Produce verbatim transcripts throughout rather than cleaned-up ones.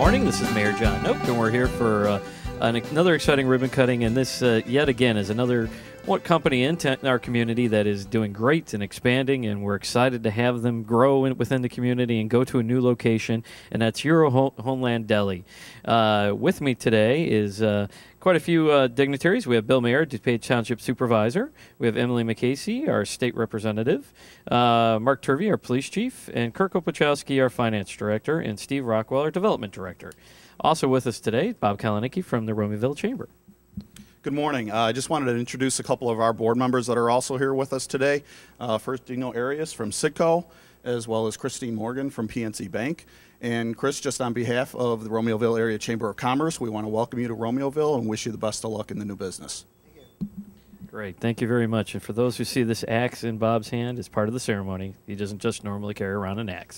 morning. This is Mayor John Noak, and we're here for uh, an, another exciting ribbon cutting. And this, uh, yet again, is another what company in, in our community that is doing great and expanding, and we're excited to have them grow in, within the community and go to a new location, and that's Euro Ho Homeland Deli. Uh, with me today is uh, quite a few uh, dignitaries. We have Bill Mayer, DuPage Township Supervisor. We have Emily McCasey, our State Representative. Uh, Mark Turvey, our Police Chief. And Kirk Opachowski, our Finance Director. And Steve Rockwell, our Development Director. Also with us today, Bob Kalinicki from the Romeoville Chamber. Good morning. Uh, I just wanted to introduce a couple of our board members that are also here with us today. Uh, first, Dino Arias from Citco, as well as Christine Morgan from P N C Bank. And Chris, just on behalf of the Romeoville Area Chamber of Commerce, we want to welcome you to Romeoville and wish you the best of luck in the new business. Thank you. Great. Thank you very much. And for those who see this axe in Bob's hand, it's part of the ceremony. He doesn't just normally carry around an axe.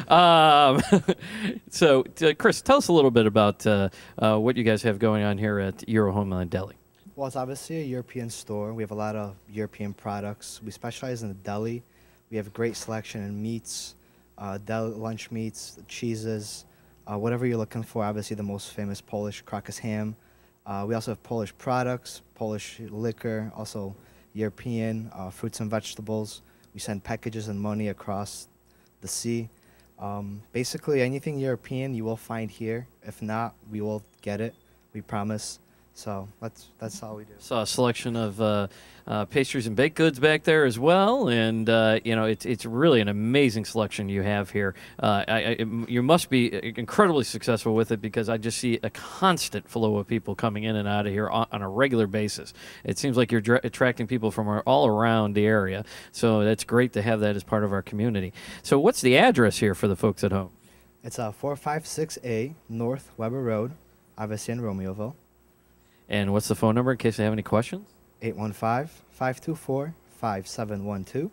Um, so, uh, Chris, tell us a little bit about uh, uh, what you guys have going on here at Euro Homeland Deli. Well, it's obviously a European store. We have a lot of European products. We specialize in the deli. We have a great selection in meats, uh, deli lunch meats, cheeses, uh, whatever you're looking for. Obviously, the most famous Polish Krakus ham. Uh, we also have Polish products, Polish liquor, also European uh, fruits and vegetables. We send packages and money across the sea. Um, basically, anything European you will find here. If not, we will get it. We promise. So that's that's all we do. Saw a selection of uh, uh, pastries and baked goods back there as well, and uh, you know it's it's really an amazing selection you have here. Uh, I, I, you must be incredibly successful with it because I just see a constant flow of people coming in and out of here on, on a regular basis. It seems like you're attracting people from all around the area, so that's great to have that as part of our community. So what's the address here for the folks at home? It's uh, four five six A North Weber Road, obviously in Romeoville. And what's the phone number in case they have any questions? eight one five, five two four, five seven one two.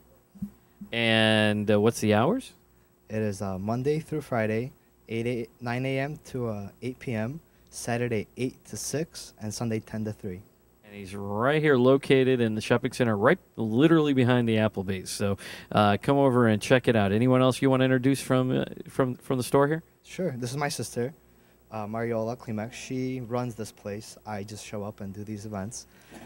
And uh, what's the hours? It is uh, Monday through Friday, nine A M to uh, eight P M, Saturday eight to six, and Sunday ten to three. And he's right here located in the shopping center, right literally behind the Applebee's. So uh, come over and check it out. Anyone else you want to introduce from, uh, from, from the store here? Sure. This is my sister. Uh, Mariola Klimek. She runs this place. I just show up and do these events.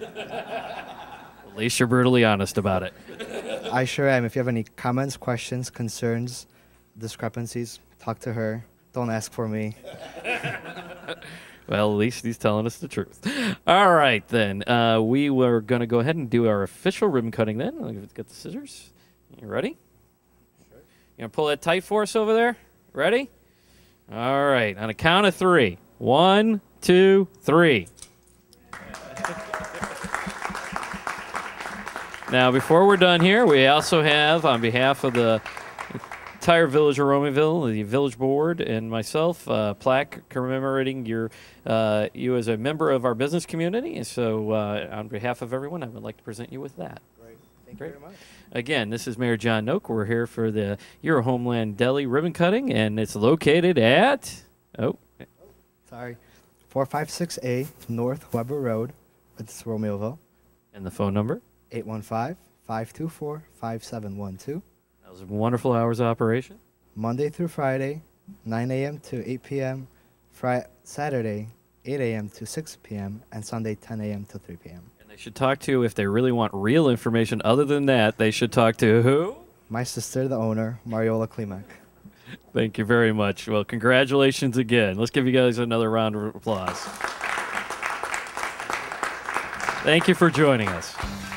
At least you're brutally honest about it. I sure am. If you have any comments, questions, concerns, discrepancies, talk to her. Don't ask for me. Well, at least he's telling us the truth. All right, then. Uh, we were going to go ahead and do our official ribbon cutting then. I'll get the scissors. You ready? Sure. You going to pull that tight for us over there? Ready? All right, on a count of three. One, two, three. Now, before we're done here, we also have, on behalf of the entire village of Romeoville, the village board, and myself, a plaque commemorating your, uh, you as a member of our business community. And so, uh, on behalf of everyone, I would like to present you with that. Great. Thank Great. you very much. Again, this is Mayor John Noak. We're here for the Euro Homeland Deli ribbon cutting, and it's located at, oh. Sorry, four five six A North Weber Road. It's Romeoville. And the phone number? eight one five, five two four, five seven one two. That was wonderful hours of operation. Monday through Friday, nine A M to eight P M Friday, Saturday, eight A M to six P M and Sunday, ten A M to three P M They should talk to, if they really want real information other than that, they should talk to who? My sister, the owner, Mariola Klimek. Thank you very much. Well, congratulations again. Let's give you guys another round of applause. Thank you for joining us.